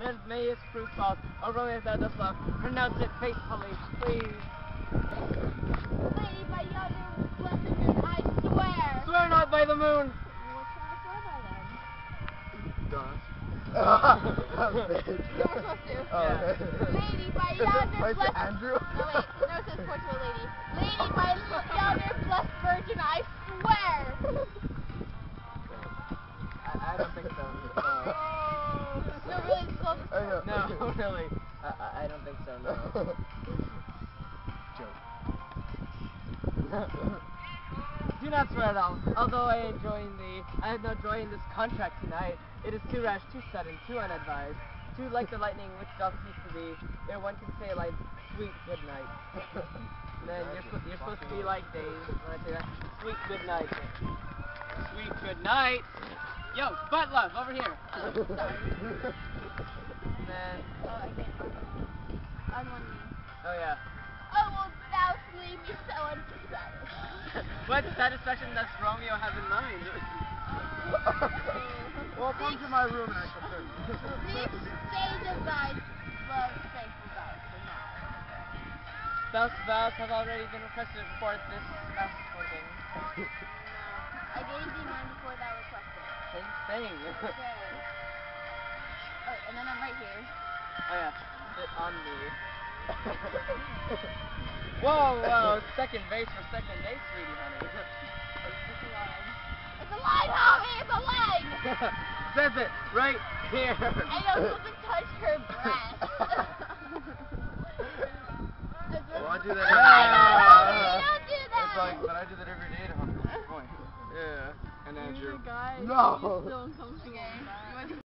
Sends Mayus proof false. Oh, Romeo, thou dost love. Pronounce it faithfully, please. Lady, by yonder blessed moon, I swear. Swear not by the moon. What can I swear by then? Dust. Bitch. No, we're supposed to. Yeah. Lady, by yonder Wait, blessed... Andrew? No, wait. No, it says portrait of a lady. Lady, by yonder blessed virgin, I swear. I don't think so. No, really, this is all just... No, really. I don't think so, no. Joke. Do not swear at all. Although I have no joy in this contract tonight. It is too rash, too sudden, too unadvised, too like the lightning which doth cease to be, ere one can say like sweet good night. And then you're supposed to be like Dave when I say that. Sweet good night. Sweet good night. Yo, butt love over here. Sorry. Man. Oh, I can't. On one knee. Oh yeah. Oh, will thou leave me so unsatisfied? What satisfaction does Romeo have in mind? Well, come to my room and I shall serve you. The exchange of thy love, faithful vows for now. Spouse vows have already been requested for this spouse thing. No. I gave thee mine before thou requested. Same thing. Okay. Oh, and then I'm right here. Oh yeah, sit on me. Whoa, second base for second base, sweetie honey. It's a line, homie! It's a line! Says it right here. I know, supposed to touch her breast. Well, I do that Homie, don't do that! It's like, but I do that every day to Hunter. Yeah. And Andrew. You guys, No! so uncomfortable. Okay.